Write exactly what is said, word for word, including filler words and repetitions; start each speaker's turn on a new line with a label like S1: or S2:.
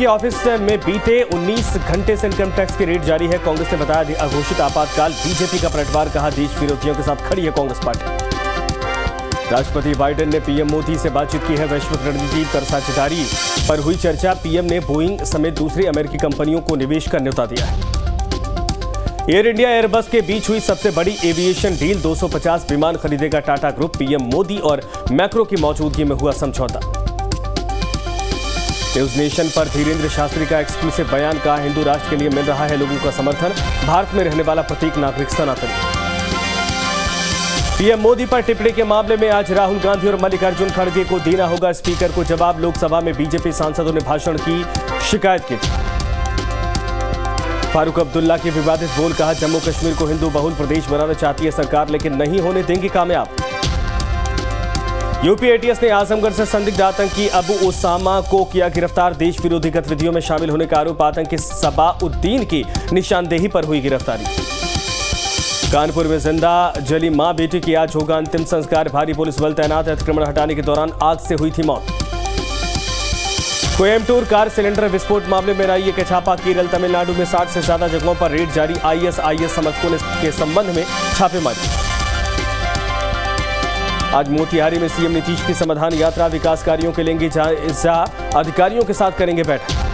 S1: के ऑफिस में बीते उन्नीस घंटे से इनकम टैक्स की रेड जारी है। कांग्रेस ने बताया अघोषित आपातकाल, बीजेपी का पलटवार, कहा देश विरोधियों के साथ खड़ी है कांग्रेस पार्टी। राष्ट्रपति बाइडेन ने पीएम मोदी से बातचीत की है। वैश्विक रणनीति पर साझेदारी पर हुई चर्चा। पीएम ने बोइंग समेत दूसरी अमेरिकी कंपनियों को निवेश का न्योता दिया है। एयर इंडिया एयरबस के बीच हुई सबसे बड़ी एविएशन डील, दो सौ पचास विमान खरीदेगा टाटा ग्रुप। पीएम मोदी और मैक्रो की मौजूदगी में हुआ समझौता। न्यूज नेशन पर धीरेन्द्र शास्त्री का एक्सक्लूसिव बयान, कहा हिंदू राष्ट्र के लिए मिल रहा है लोगों का समर्थन। भारत में रहने वाला प्रत्येक नागरिक सनातनी। पीएम मोदी पर टिप्पणी के मामले में आज राहुल गांधी और मल्लिकार्जुन खड़गे को देना होगा स्पीकर को जवाब। लोकसभा में बीजेपी सांसदों ने भाषण की शिकायत की। फारूक अब्दुल्ला के विवादित बोल, कहा जम्मू कश्मीर को हिंदू बहुल प्रदेश बनाना चाहती है सरकार, लेकिन नहीं होने देंगे कामयाब। यूपी एटीएस ने आजमगढ़ से संदिग्ध आतंकी अबू उसामा को किया गिरफ्तार। देश विरोधी गतिविधियों में शामिल होने का आरोप, आतंकी सबाउद्दीन की निशानदेही पर हुई गिरफ्तारी। कानपुर में जिंदा जली मां बेटी की आज होगा अंतिम संस्कार। भारी पुलिस बल तैनात। अतिक्रमण हटाने के दौरान आग से हुई थी मौत। कोयम्बटूर कार सिलेंडर विस्फोट मामले में एनआईए के छापा। केरल, तमिलनाडु में साठ से ज्यादा जगहों पर रेड जारी। आईएसआईएस समर्थकों के संबंध में छापेमारी। आज मोतिहारी में सीएम नीतीश की समाधान यात्रा। विकास कार्यों के लेंगे जायजा, अधिकारियों के साथ करेंगे बैठक।